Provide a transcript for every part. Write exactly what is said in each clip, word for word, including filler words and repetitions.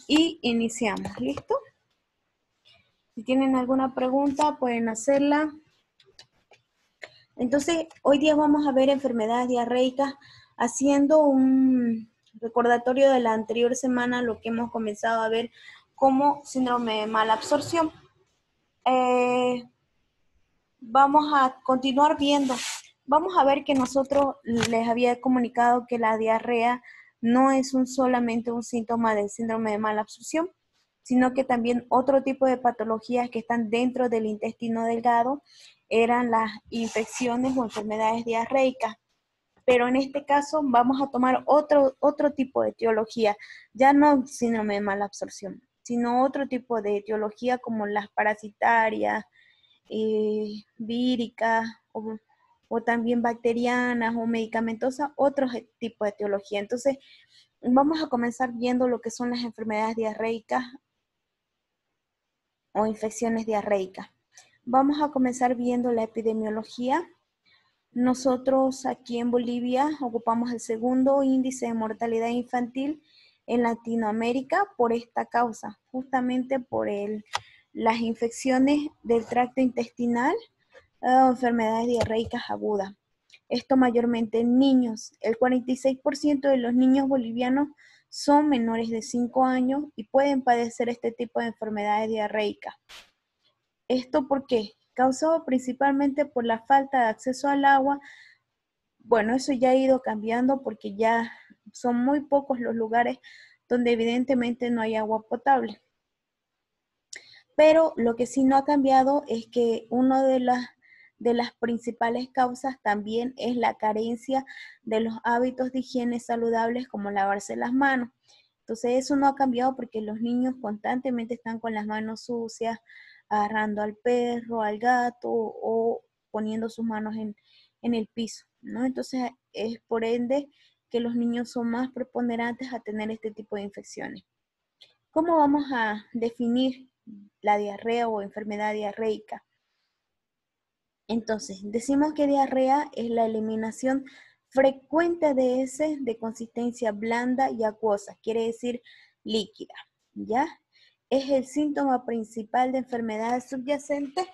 y iniciamos. ¿Listo? Si tienen alguna pregunta, pueden hacerla. Entonces, hoy día vamos a ver enfermedades diarreicas haciendo un recordatorio de la anterior semana, lo que hemos comenzado a ver como síndrome de mala absorción. Eh, vamos a continuar viendo. Vamos a ver que nosotros les había comunicado que la diarrea no es un, solamente un síntoma del síndrome de mala absorción, sino que también otro tipo de patologías que están dentro del intestino delgado eran las infecciones o enfermedades diarreicas. Pero en este caso vamos a tomar otro, otro tipo de etiología, ya no síndrome de mala absorción, sino otro tipo de etiología como las parasitarias, eh, víricas o, o también bacterianas o medicamentosas, otros tipos de etiología. Entonces, vamos a comenzar viendo lo que son las enfermedades diarreicas o infecciones diarreicas. Vamos a comenzar viendo la epidemiología. Nosotros aquí en Bolivia ocupamos el segundo índice de mortalidad infantil en Latinoamérica por esta causa, justamente por el, las infecciones del tracto intestinal o uh, enfermedades diarreicas agudas. Esto mayormente en niños. El cuarenta y seis por ciento de los niños bolivianos son menores de cinco años y pueden padecer este tipo de enfermedades diarreicas. ¿Esto por qué? Causado principalmente por la falta de acceso al agua. Bueno, eso ya ha ido cambiando porque ya son muy pocos los lugares donde evidentemente no hay agua potable. Pero lo que sí no ha cambiado es que una de las, de las principales causas también es la carencia de los hábitos de higiene saludables como lavarse las manos. Entonces eso no ha cambiado porque los niños constantemente están con las manos sucias, agarrando al perro, al gato o poniendo sus manos en, en el piso, ¿no? Entonces es por ende que los niños son más preponderantes a tener este tipo de infecciones. ¿Cómo vamos a definir la diarrea o enfermedad diarreica? Entonces, decimos que diarrea es la eliminación frecuente de heces de consistencia blanda y acuosa, quiere decir líquida, ¿ya? Es el síntoma principal de enfermedades subyacentes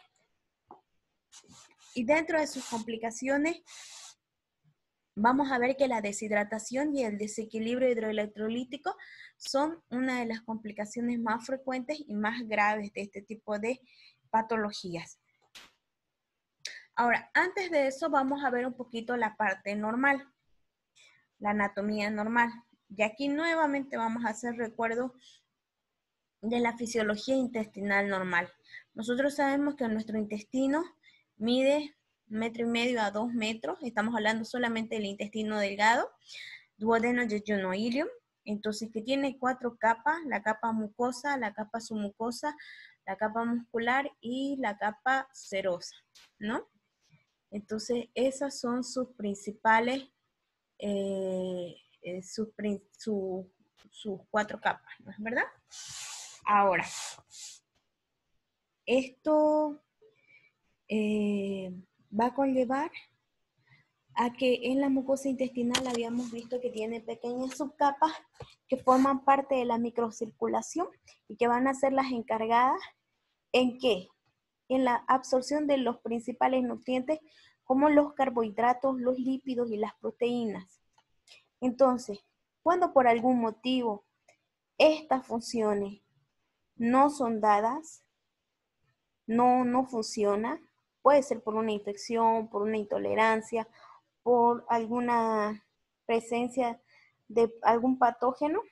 y dentro de sus complicaciones vamos a ver que la deshidratación y el desequilibrio hidroelectrolítico son una de las complicaciones más frecuentes y más graves de este tipo de patologías. Ahora, antes de eso vamos a ver un poquito la parte normal, la anatomía normal. Y aquí nuevamente vamos a hacer recuerdo de la fisiología intestinal normal. Nosotros sabemos que nuestro intestino mide metro y medio a dos metros, estamos hablando solamente del intestino delgado, duodeno, yeyuno, ilium, entonces que tiene cuatro capas, la capa mucosa, la capa submucosa, la capa muscular y la capa serosa, ¿no? Entonces esas son sus principales, eh, eh, sus, su, sus cuatro capas, ¿no es verdad? Ahora, esto eh, va a conllevar a que en la mucosa intestinal habíamos visto que tiene pequeñas subcapas que forman parte de la microcirculación y que van a ser las encargadas en qué? En la absorción de los principales nutrientes como los carbohidratos, los lípidos y las proteínas. Entonces, cuando por algún motivo estas funciones no son dadas, no, no funciona, puede ser por una infección, por una intolerancia, por alguna presencia de algún patógeno,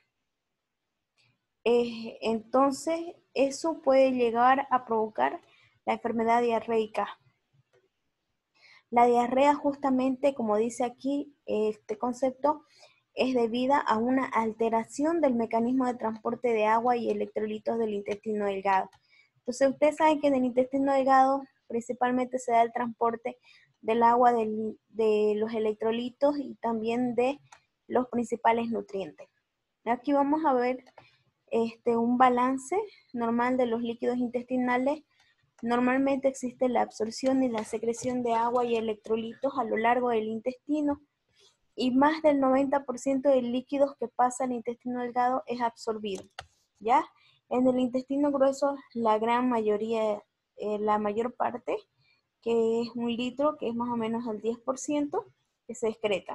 eh, entonces eso puede llegar a provocar la enfermedad diarreica. La diarrea justamente, como dice aquí este concepto, es debida a una alteración del mecanismo de transporte de agua y electrolitos del intestino delgado. Entonces ustedes saben que en el intestino delgado principalmente se da el transporte del agua, del, de los electrolitos y también de los principales nutrientes. Aquí vamos a ver este, un balance normal de los líquidos intestinales. Normalmente existe la absorción y la secreción de agua y electrolitos a lo largo del intestino y más del noventa por ciento de líquidos que pasa al intestino delgado es absorbido. ¿ya? En el intestino grueso, la gran mayoría, eh, la mayor parte, que es un litro, que es más o menos el diez por ciento, que se excreta,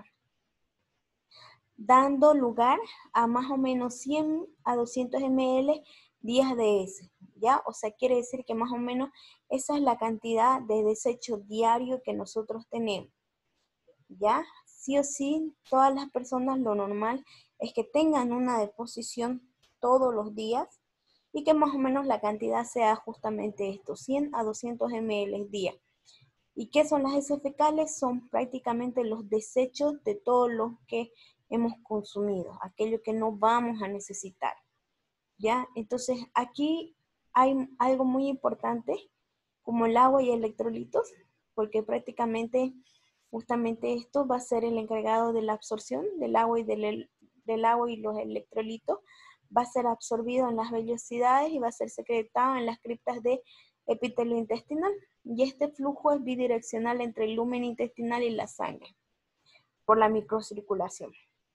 dando lugar a más o menos cien a doscientos mililitros días de ese, ¿ya? O sea, quiere decir que más o menos esa es la cantidad de desecho diario que nosotros tenemos, ¿ya? Sí o sí, todas las personas lo normal es que tengan una deposición todos los días y que más o menos la cantidad sea justamente esto, cien a doscientos mililitros día. ¿Y qué son las heces fecales? Son prácticamente los desechos de todo lo que hemos consumido, aquello que no vamos a necesitar, ¿ya? Entonces, aquí hay algo muy importante, como el agua y electrolitos, porque prácticamente, justamente esto va a ser el encargado de la absorción del agua y del, del agua y los electrolitos, va a ser absorbido en las vellosidades y va a ser secretado en las criptas de epitelio intestinal. Y este flujo es bidireccional entre el lumen intestinal y la sangre, por la microcirculación.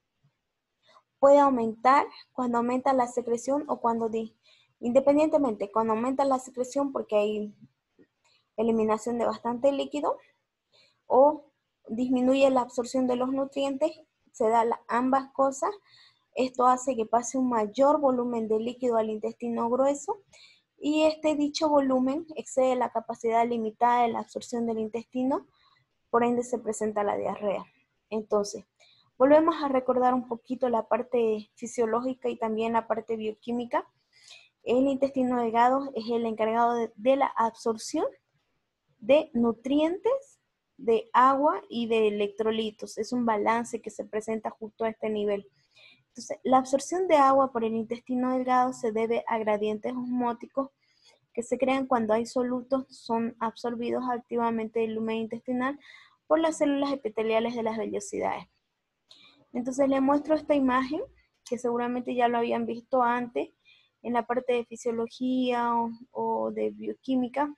Puede aumentar cuando aumenta la secreción o cuando, di, independientemente, cuando aumenta la secreción porque hay eliminación de bastante líquido, o disminuye la absorción de los nutrientes, se da la, ambas cosas. Esto hace que pase un mayor volumen de líquido al intestino grueso y este dicho volumen excede la capacidad limitada de la absorción del intestino, por ende se presenta la diarrea. Entonces, volvemos a recordar un poquito la parte fisiológica y también la parte bioquímica. El intestino delgado es el encargado de, de la absorción de nutrientes, de agua y de electrolitos. Es un balance que se presenta justo a este nivel. Entonces, la absorción de agua por el intestino delgado se debe a gradientes osmóticos que se crean cuando hay solutos, son absorbidos activamente del lumen intestinal por las células epiteliales de las vellosidades. Entonces les muestro esta imagen, que seguramente ya lo habían visto antes, en la parte de fisiología o, o de bioquímica.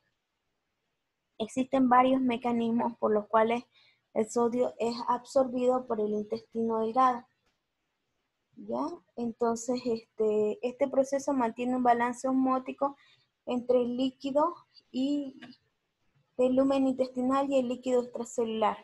Existen varios mecanismos por los cuales el sodio es absorbido por el intestino delgado, ¿ya? Entonces, este, este proceso mantiene un balance osmótico entre el líquido y el lumen intestinal y el líquido extracelular.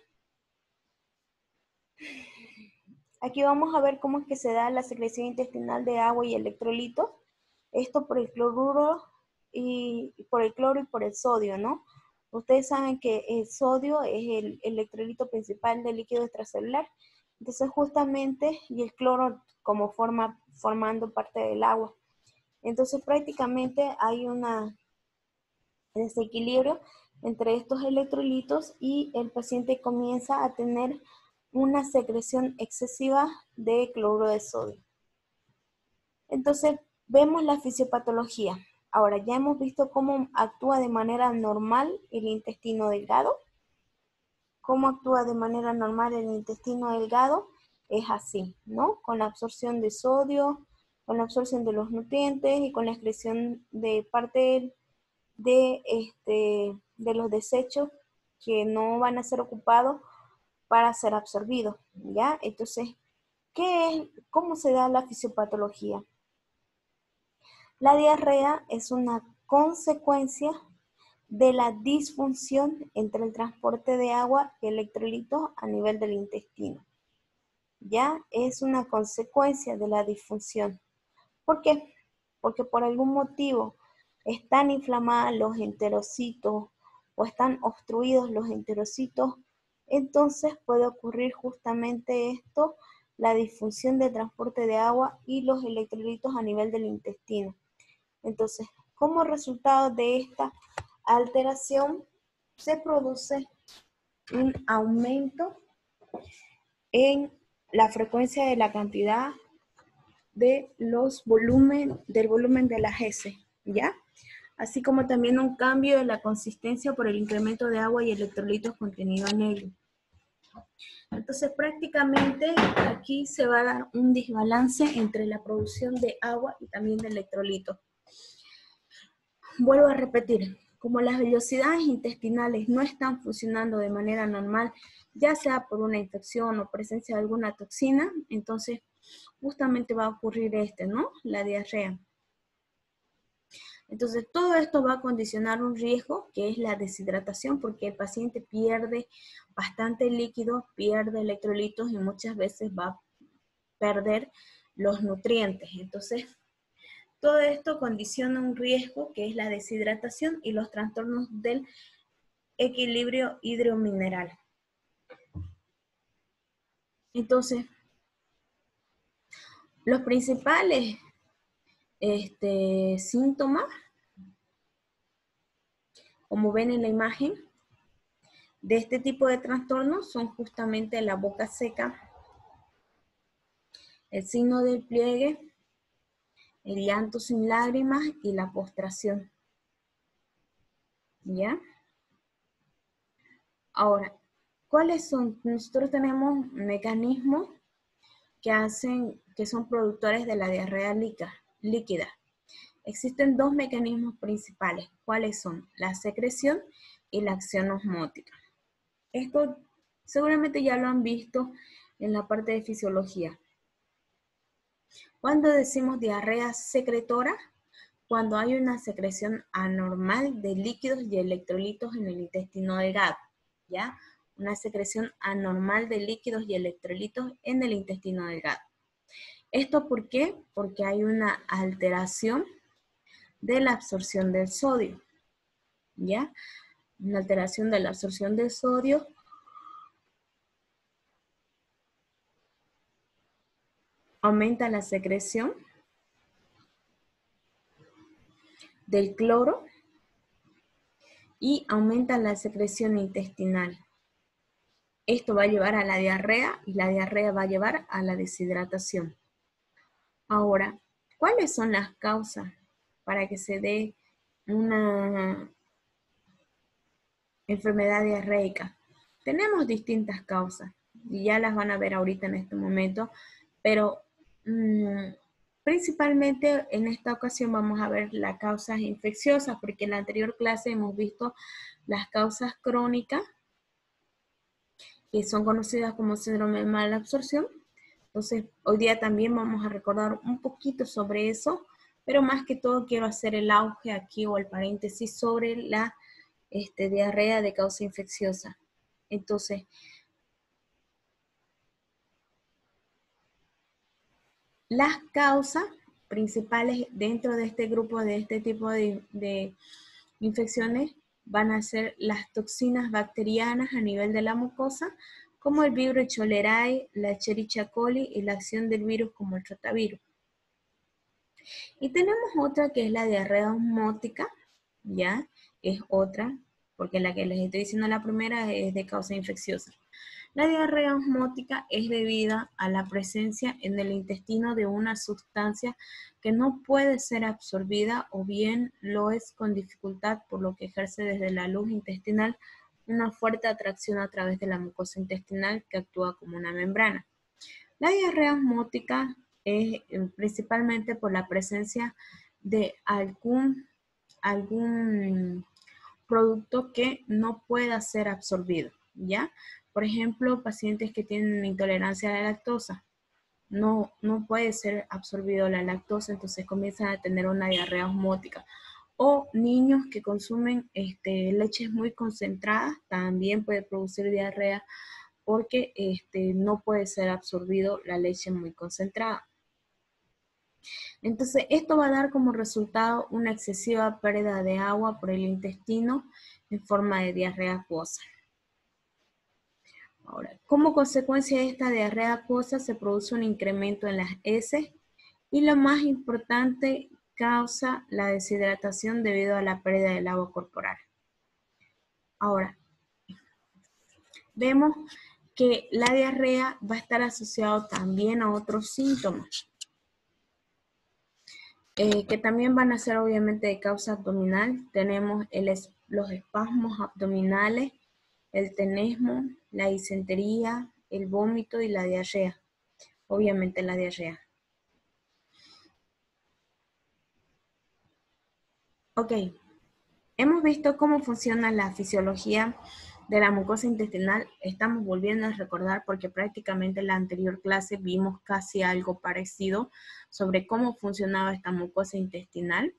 Aquí vamos a ver cómo es que se da la secreción intestinal de agua y electrolitos. Esto por el cloruro y por el cloro y por el sodio, ¿no? Ustedes saben que el sodio es el electrolito principal del líquido extracelular. Entonces justamente, y el cloro como forma, formando parte del agua. Entonces prácticamente hay un desequilibrio entre estos electrolitos y el paciente comienza a tener una secreción excesiva de cloruro de sodio. Entonces, vemos la fisiopatología. Ahora, ya hemos visto cómo actúa de manera normal el intestino delgado. Cómo actúa de manera normal el intestino delgado es así, ¿no? Con la absorción de sodio, con la absorción de los nutrientes y con la excreción de parte de, este, de los desechos que no van a ser ocupados para ser absorbidos, ¿ya? Entonces, ¿qué es, cómo se da la fisiopatología? La diarrea es una consecuencia de la disfunción entre el transporte de agua y electrolitos a nivel del intestino. Ya es una consecuencia de la disfunción. ¿Por qué? Porque por algún motivo están inflamados los enterocitos o están obstruidos los enterocitos, entonces puede ocurrir justamente esto, la disfunción de transporte de agua y los electrolitos a nivel del intestino. Entonces, como resultado de esta alteración, se produce un aumento en la frecuencia de la cantidad de los volumen, del volumen de las heces, ¿ya? Así como también un cambio de la consistencia por el incremento de agua y electrolitos contenidos en ello. Entonces, prácticamente aquí se va a dar un desbalance entre la producción de agua y también de electrolitos. Vuelvo a repetir, como las vellosidades intestinales no están funcionando de manera normal, ya sea por una infección o presencia de alguna toxina, entonces justamente va a ocurrir este, ¿no? La diarrea. Entonces, todo esto va a condicionar un riesgo que es la deshidratación, porque el paciente pierde bastante líquido, pierde electrolitos y muchas veces va a perder los nutrientes. Entonces, todo esto condiciona un riesgo que es la deshidratación y los trastornos del equilibrio hidromineral. Entonces, los principales este, síntomas, como ven en la imagen, de este tipo de trastornos son justamente la boca seca, el signo del pliegue, el llanto sin lágrimas y la postración. ¿Ya? Ahora, ¿cuáles son? Nosotros tenemos mecanismos que hacen, que son productores de la diarrea líquida. Existen dos mecanismos principales. ¿Cuáles son? La secreción y la acción osmótica. Esto seguramente ya lo han visto en la parte de fisiología. Cuando decimos diarrea secretora, cuando hay una secreción anormal de líquidos y electrolitos en el intestino delgado, ¿ya? Una secreción anormal de líquidos y electrolitos en el intestino delgado. ¿Esto por qué? Porque hay una alteración de la absorción del sodio, ¿ya? Una alteración de la absorción del sodio aumenta la secreción del cloro y aumenta la secreción intestinal. Esto va a llevar a la diarrea y la diarrea va a llevar a la deshidratación. Ahora, ¿cuáles son las causas para que se dé una enfermedad diarreica? Tenemos distintas causas y ya las van a ver ahorita en este momento, pero mmm, principalmente en esta ocasión vamos a ver las causas infecciosas, porque en la anterior clase hemos visto las causas crónicas, que son conocidas como síndrome de mala absorción. Entonces, hoy día también vamos a recordar un poquito sobre eso, pero más que todo quiero hacer el auge aquí o el paréntesis sobre la este, diarrea de causa infecciosa. Entonces, las causas principales dentro de este grupo, de este tipo de, de infecciones, van a ser las toxinas bacterianas a nivel de la mucosa, como el Vibrio cholerae, la Escherichia coli y la acción del virus como el rotavirus. Y tenemos otra que es la diarrea osmótica, ¿ya? Es otra, porque la que les estoy diciendo la primera es de causa infecciosa. La diarrea osmótica es debida a la presencia en el intestino de una sustancia que no puede ser absorbida o bien lo es con dificultad, por lo que ejerce desde la luz intestinal una fuerte atracción a través de la mucosa intestinal que actúa como una membrana. La diarrea osmótica es principalmente por la presencia de algún, algún producto que no pueda ser absorbido, ¿ya? Por ejemplo, pacientes que tienen intolerancia a la lactosa, no, no puede ser absorbido la lactosa, entonces comienzan a tener una diarrea osmótica. O niños que consumen este, leches muy concentradas, también puede producir diarrea porque este, no puede ser absorbido la leche muy concentrada. Entonces, esto va a dar como resultado una excesiva pérdida de agua por el intestino en forma de diarrea acuosa. Ahora, como consecuencia de esta diarrea acuosa se produce un incremento en las heces y lo más importante, causa la deshidratación debido a la pérdida del agua corporal. Ahora, vemos que la diarrea va a estar asociado también a otros síntomas, eh, que también van a ser obviamente de causa abdominal. Tenemos el, los espasmos abdominales, el tenesmo, la disentería, el vómito y la diarrea. Obviamente la diarrea. Ok, hemos visto cómo funciona la fisiología de la mucosa intestinal. Estamos volviendo a recordar porque prácticamente en la anterior clase vimos casi algo parecido sobre cómo funcionaba esta mucosa intestinal.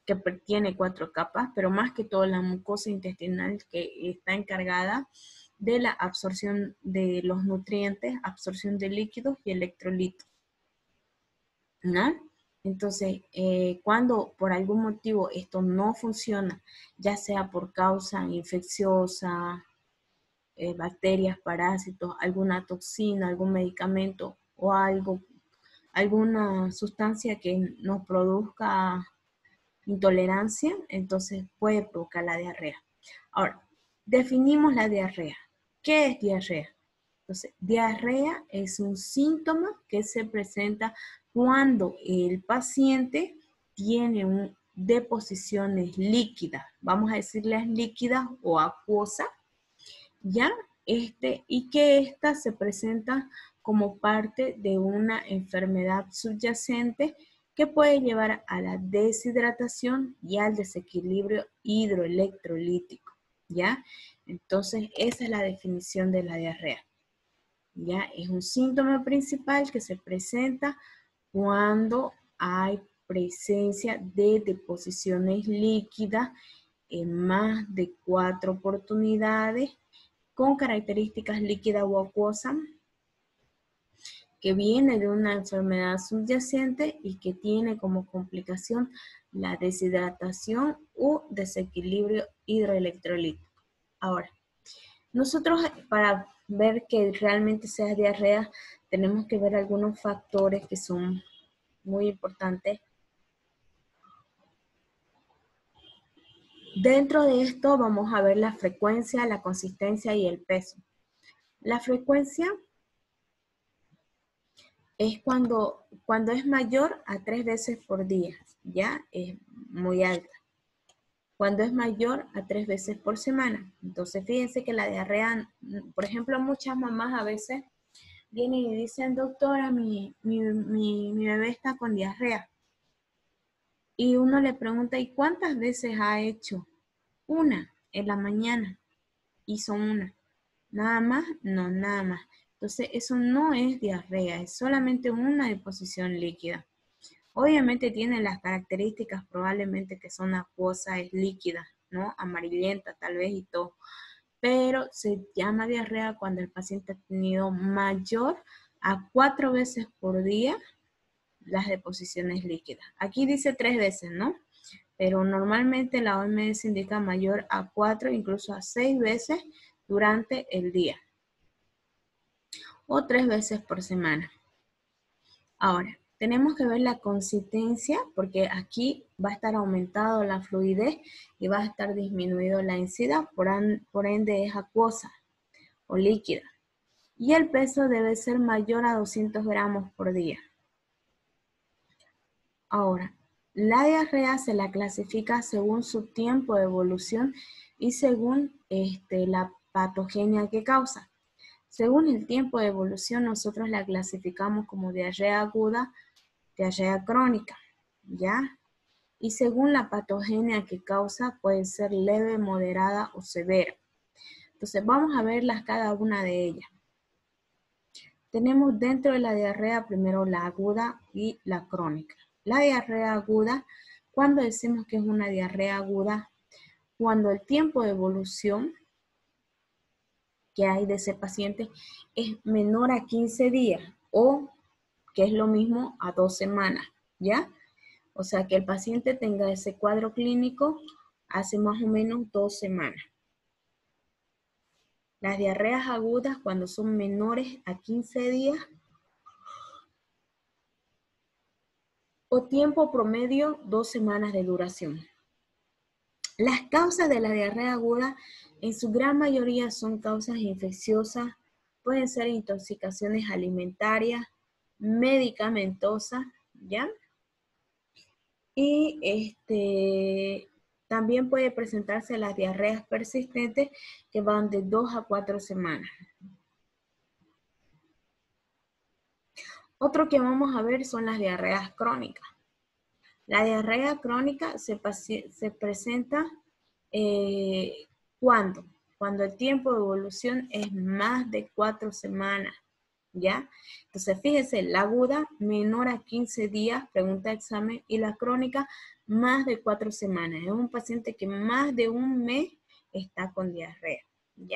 que tiene cuatro capas, pero más que todo la mucosa intestinal que está encargada de la absorción de los nutrientes, absorción de líquidos y electrolitos, ¿no? Entonces, eh, cuando por algún motivo esto no funciona, ya sea por causa infecciosa, eh, bacterias, parásitos, alguna toxina, algún medicamento o algo, alguna sustancia que nos produzca intolerancia, entonces puede provocar la diarrea. Ahora, definimos la diarrea. ¿Qué es diarrea? Entonces, diarrea es un síntoma que se presenta cuando el paciente tiene un, deposiciones líquidas, vamos a decirles líquidas o acuosas, ¿ya? Este, y que ésta se presenta como parte de una enfermedad subyacente que puede llevar a la deshidratación y al desequilibrio hidroelectrolítico, ¿ya? Entonces, esa es la definición de la diarrea, ¿ya? Es un síntoma principal que se presenta cuando hay presencia de deposiciones líquidas en más de cuatro oportunidades con características líquida o acuosa, que viene de una enfermedad subyacente y que tiene como complicación la deshidratación o desequilibrio hidroelectrolítico. Ahora, nosotros para ver que realmente sea diarrea, tenemos que ver algunos factores que son muy importantes. Dentro de esto vamos a ver la frecuencia, la consistencia y el peso. La frecuencia es cuando, cuando es mayor a tres veces por día, ya es muy alta. Cuando es mayor a tres veces por semana. Entonces fíjense que la diarrea, por ejemplo, muchas mamás a veces vienen y dicen, doctora, mi, mi, mi, mi bebé está con diarrea. Y uno le pregunta, ¿y cuántas veces ha hecho? Una, en la mañana. Hizo una. Nada más, no, nada más. Entonces, eso no es diarrea, es solamente una deposición líquida. Obviamente tiene las características probablemente que son acuosa, es líquida, ¿no? Amarillenta tal vez y todo. Pero se llama diarrea cuando el paciente ha tenido mayor a cuatro veces por día las deposiciones líquidas. Aquí dice tres veces, ¿no? Pero normalmente la O M S indica mayor a cuatro, incluso a seis veces durante el día. O tres veces por semana. Ahora, tenemos que ver la consistencia, porque aquí va a estar aumentado la fluidez y va a estar disminuido la densidad, por, por ende es acuosa o líquida. Y el peso debe ser mayor a doscientos gramos por día. Ahora, la diarrea se la clasifica según su tiempo de evolución y según este, la patogenia que causa. Según el tiempo de evolución, nosotros la clasificamos como diarrea aguda, diarrea crónica, ¿ya? Y según la patogenia que causa, puede ser leve, moderada o severa. Entonces, vamos a verlas cada una de ellas. Tenemos dentro de la diarrea primero la aguda y la crónica. La diarrea aguda, cuando decimos que es una diarrea aguda, cuando el tiempo de evolución que hay de ese paciente es menor a quince días o, que es lo mismo, a dos semanas, ¿ya? O sea, que el paciente tenga ese cuadro clínico hace más o menos dos semanas. Las diarreas agudas, cuando son menores a quince días, o tiempo promedio, dos semanas de duración. Las causas de la diarrea aguda, en su gran mayoría, son causas infecciosas, pueden ser intoxicaciones alimentarias, medicamentosas, ¿ya? Y este, también puede presentarse las diarreas persistentes que van de dos a cuatro semanas. Otro que vamos a ver son las diarreas crónicas. La diarrea crónica se, se presenta eh, ¿cuándo? Cuando el tiempo de evolución es más de cuatro semanas. ¿ya? Entonces, fíjense, la aguda menor a quince días, pregunta de examen, y la crónica más de cuatro semanas. Es un paciente que más de un mes está con diarrea, ¿ya?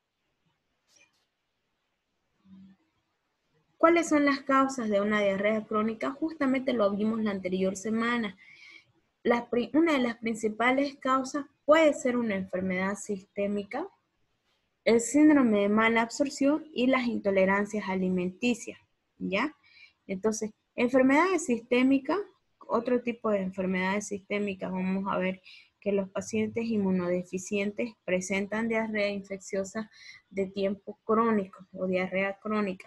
¿Cuáles son las causas de una diarrea crónica? Justamente lo vimos la anterior semana. La, una de las principales causas puede ser una enfermedad sistémica, el síndrome de mala absorción y las intolerancias alimenticias, ¿ya? Entonces, enfermedades sistémicas, otro tipo de enfermedades sistémicas, vamos a ver que los pacientes inmunodeficientes presentan diarrea infecciosa de tiempo crónico o diarrea crónica.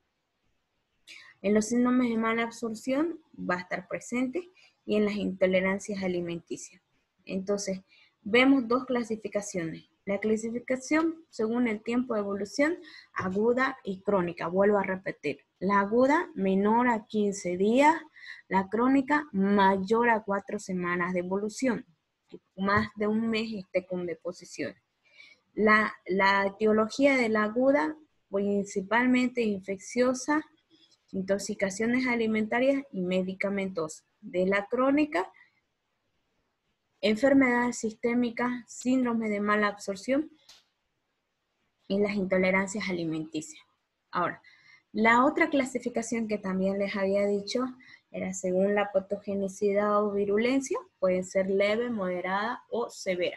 En los síndromes de mala absorción va a estar presente y en las intolerancias alimenticias. Entonces, vemos dos clasificaciones. La clasificación según el tiempo de evolución, aguda y crónica. Vuelvo a repetir. La aguda menor a quince días, la crónica mayor a cuatro semanas de evolución. Más de un mes esté con deposición. La, la etiología de la aguda, principalmente infecciosa, intoxicaciones alimentarias y medicamentosas. De la crónica, enfermedades sistémicas, síndrome de mala absorción y las intolerancias alimenticias. Ahora, la otra clasificación que también les había dicho era según la patogenicidad o virulencia, puede ser leve, moderada o severa.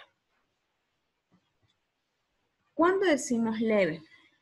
¿Cuándo decimos leve?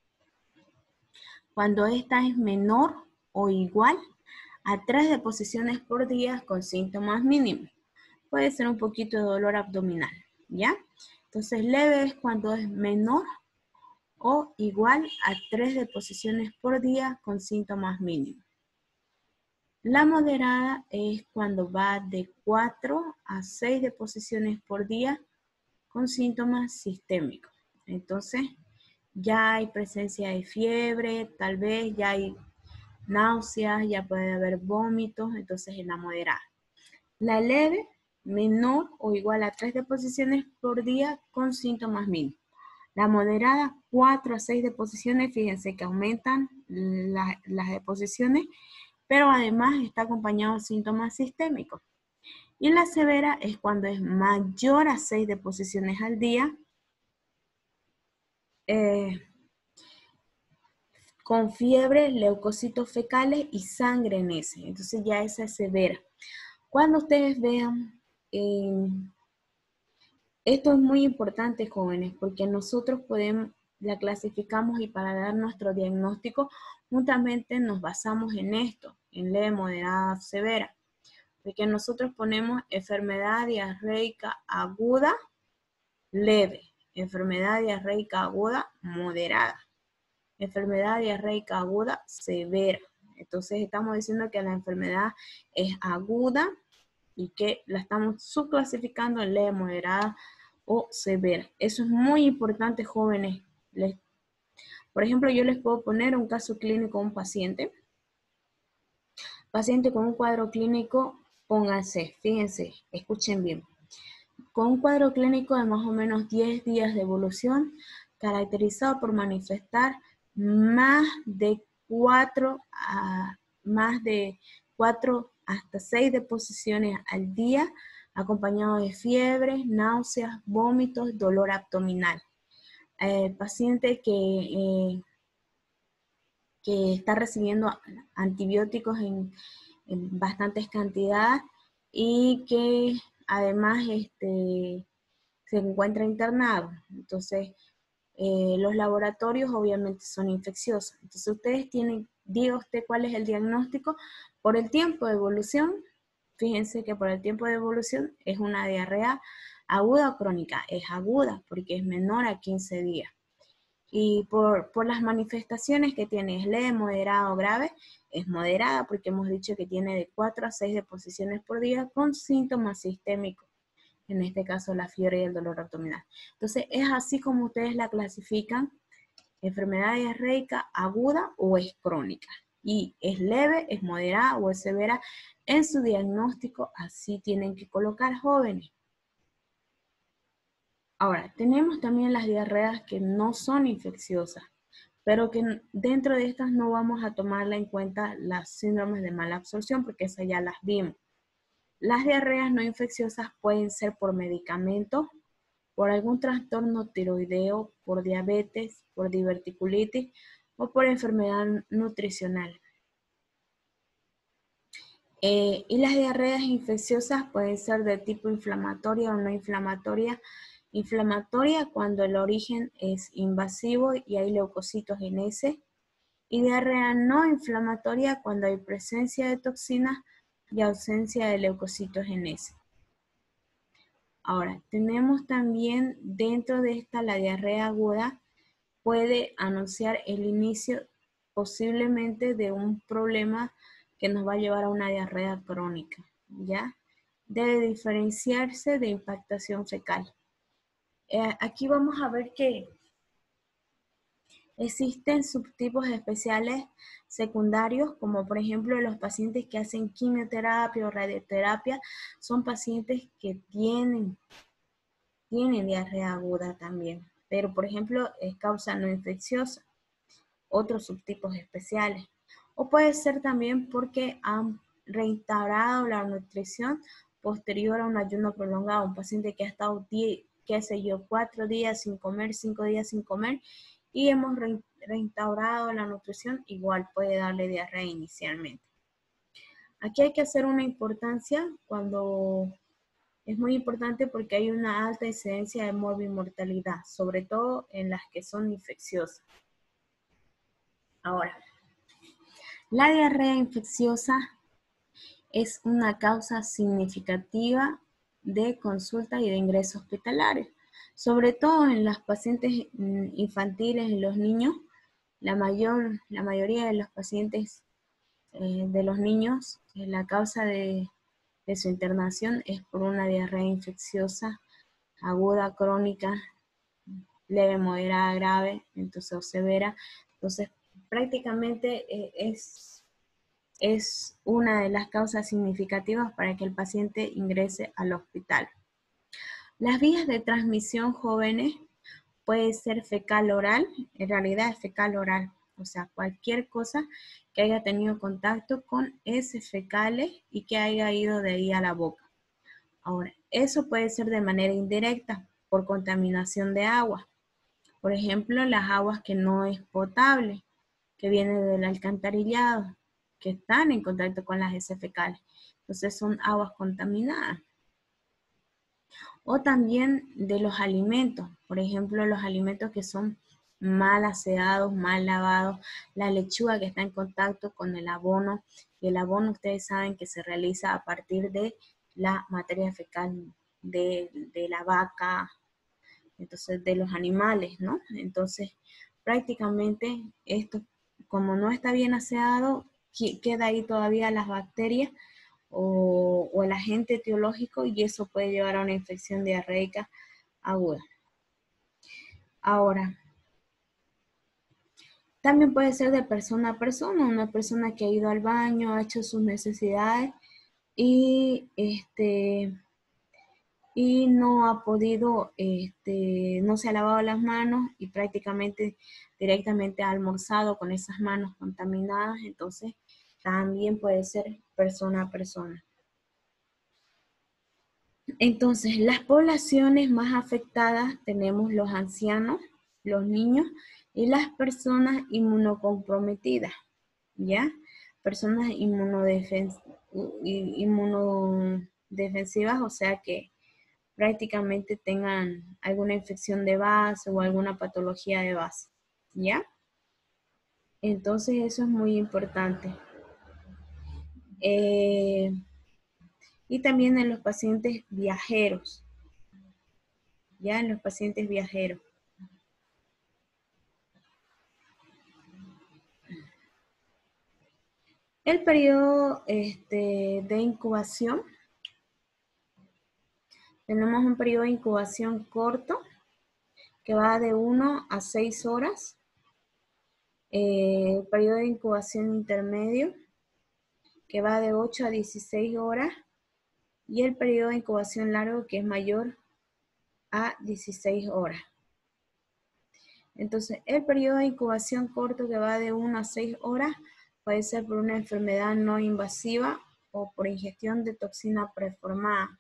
Cuando esta es menor o igual a tres deposiciones por día con síntomas mínimos. Puede ser un poquito de dolor abdominal, ¿ya? Entonces, leve es cuando es menor o igual a tres deposiciones por día con síntomas mínimos. La moderada es cuando va de cuatro a seis deposiciones por día con síntomas sistémicos. Entonces, ya hay presencia de fiebre, tal vez ya hay náuseas, ya puede haber vómitos, entonces es la moderada. La leve, menor o igual a tres deposiciones por día con síntomas mínimos. La moderada, cuatro a seis deposiciones, fíjense que aumentan la, las deposiciones, pero además está acompañado de síntomas sistémicos. Y la severa es cuando es mayor a seis deposiciones al día, eh, con fiebre, leucocitos fecales y sangre en ese. Entonces ya esa es severa. Cuando ustedes vean, eh, esto es muy importante, jóvenes, porque nosotros podemos, la clasificamos y para dar nuestro diagnóstico, juntamente nos basamos en esto, en leve, moderada, severa. Porque nosotros ponemos enfermedad diarreica aguda, leve, enfermedad diarreica aguda, moderada, enfermedad diarreica aguda, severa. Entonces estamos diciendo que la enfermedad es aguda y que la estamos subclasificando en leve, moderada o severa. Eso es muy importante, jóvenes. Les, por ejemplo, yo les puedo poner un caso clínico a un paciente. Paciente con un cuadro clínico, pónganse, fíjense, escuchen bien. Con un cuadro clínico de más o menos diez días de evolución, caracterizado por manifestar más de cuatro a más de cuatro hasta seis deposiciones al día, acompañado de fiebre, náuseas, vómitos, dolor abdominal. El paciente que, eh, que está recibiendo antibióticos en, en bastantes cantidades y que además este, se encuentra internado. Entonces, eh, los laboratorios obviamente son infecciosos. Entonces, ustedes tienen, diga usted cuál es el diagnóstico. Por el tiempo de evolución, fíjense que por el tiempo de evolución es una diarrea aguda o crónica. Es aguda porque es menor a quince días. Y por, por las manifestaciones que tiene, es leve, moderada o grave, es moderada porque hemos dicho que tiene de cuatro a seis deposiciones por día con síntomas sistémicos. En este caso la fiebre y el dolor abdominal. Entonces es así como ustedes la clasifican, enfermedad diarreica aguda o es crónica. Y es leve, es moderada o es severa. En su diagnóstico así tienen que colocar, jóvenes. Ahora, tenemos también las diarreas que no son infecciosas. pero que dentro de estas no vamos a tomarla en cuenta las síndromes de mala absorción, porque esas ya las vimos. Las diarreas no infecciosas pueden ser por medicamentos, por algún trastorno tiroideo, por diabetes, por diverticulitis o por enfermedad nutricional. Eh, y las diarreas infecciosas pueden ser de tipo inflamatoria o no inflamatoria. Inflamatoria cuando el origen es invasivo y hay leucocitos en ese. Y diarrea no inflamatoria cuando hay presencia de toxinas y ausencia de leucocitos en ese. Ahora, tenemos también dentro de esta la diarrea aguda puede anunciar el inicio posiblemente de un problema que nos va a llevar a una diarrea crónica, ¿ya? Debe diferenciarse de impactación fecal. Eh, aquí vamos a ver que existen subtipos especiales secundarios, como por ejemplo los pacientes que hacen quimioterapia o radioterapia, son pacientes que tienen, tienen diarrea aguda también, pero por ejemplo es causa no infecciosa, otros subtipos especiales. O puede ser también porque han reinstaurado la nutrición posterior a un ayuno prolongado, un paciente que ha estado, qué sé yo, cuatro días sin comer, cinco días sin comer, y hemos reinstaurado la nutrición, igual puede darle diarrea inicialmente. Aquí hay que hacer una importancia cuando es muy importante porque hay una alta incidencia de morbimortalidad, sobre todo en las que son infecciosas. Ahora, la diarrea infecciosa es una causa significativa de consulta y de ingreso hospitalario, sobre todo en las pacientes infantiles y los niños. La, mayor, la mayoría de los pacientes eh, de los niños, la causa de, de su internación es por una diarrea infecciosa aguda, crónica, leve, moderada, grave, entonces o severa. Entonces, prácticamente eh, es, es una de las causas significativas para que el paciente ingrese al hospital. Las vías de transmisión jóvenes puede ser fecal oral, en realidad es fecal oral, o sea, cualquier cosa que haya tenido contacto con heces fecales y que haya ido de ahí a la boca. Ahora, eso puede ser de manera indirecta, por contaminación de agua. Por ejemplo, las aguas que no es potable, que vienen del alcantarillado, que están en contacto con las heces fecales. Entonces son aguas contaminadas. O también de los alimentos, por ejemplo, los alimentos que son mal aseados, mal lavados, la lechuga que está en contacto con el abono, y el abono ustedes saben que se realiza a partir de la materia fecal de, de la vaca, entonces de los animales, ¿no? Entonces, prácticamente esto, como no está bien aseado, queda ahí todavía las bacterias o, o el agente etiológico y eso puede llevar a una infección diarreica aguda. Ahora, también puede ser de persona a persona, una persona que ha ido al baño, ha hecho sus necesidades y este y no ha podido, este, no se ha lavado las manos y prácticamente directamente ha almorzado con esas manos contaminadas, entonces también puede ser persona a persona. Entonces, las poblaciones más afectadas tenemos los ancianos, los niños y las personas inmunocomprometidas, ¿ya? Personas inmunodefens inmunodefensivas, o sea que prácticamente tengan alguna infección de base o alguna patología de base, ¿ya? Entonces eso es muy importante. Eh, y también en los pacientes viajeros, ¿ya? En los pacientes viajeros. El periodo este, de incubación, tenemos un periodo de incubación corto que va de uno a seis horas. Eh, el periodo de incubación intermedio que va de ocho a dieciséis horas. Y el periodo de incubación largo que es mayor a dieciséis horas. Entonces, el periodo de incubación corto que va de una a seis horas puede ser por una enfermedad no invasiva o por ingestión de toxina preformada.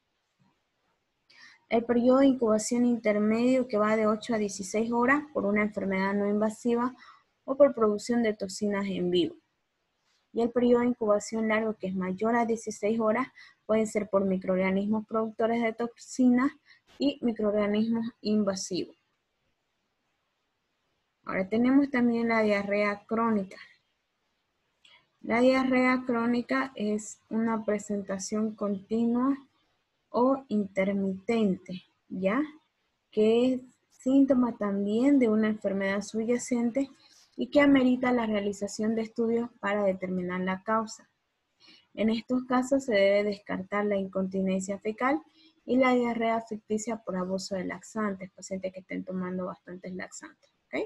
El periodo de incubación intermedio que va de ocho a dieciséis horas por una enfermedad no invasiva o por producción de toxinas en vivo. Y el periodo de incubación largo que es mayor a dieciséis horas puede ser por microorganismos productores de toxinas y microorganismos invasivos. Ahora tenemos también la diarrea crónica. La diarrea crónica es una presentación continua o intermitente, ¿ya? Que es síntoma también de una enfermedad subyacente y que amerita la realización de estudios para determinar la causa. En estos casos se debe descartar la incontinencia fecal y la diarrea ficticia por abuso de laxantes, pacientes que estén tomando bastantes laxantes, ¿ok?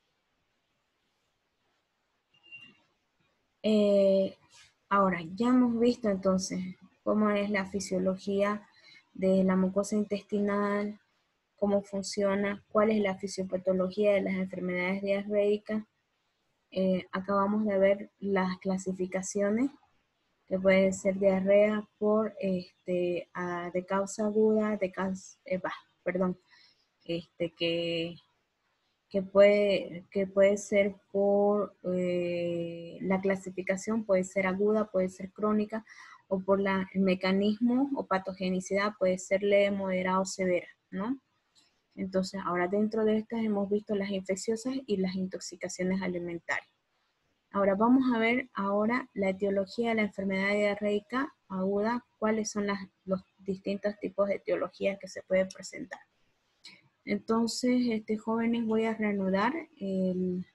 Eh, ahora, ya hemos visto entonces cómo es la fisiología de la mucosa intestinal, cómo funciona, cuál es la fisiopatología de las enfermedades diarreicas. Eh, acabamos de ver las clasificaciones, que puede ser diarrea por, este, a, de causa aguda, de causa, eh, bah, perdón, este, que que puede, que puede ser por eh, la clasificación, puede ser aguda, puede ser crónica, o por la, el mecanismo o patogenicidad, puede ser leve, moderada o severa, ¿no? Entonces, ahora dentro de estas hemos visto las infecciosas y las intoxicaciones alimentarias. Ahora vamos a ver ahora la etiología de la enfermedad diarreica aguda, cuáles son las, los distintos tipos de etiologías que se pueden presentar. Entonces, este, jóvenes, voy a reanudar el,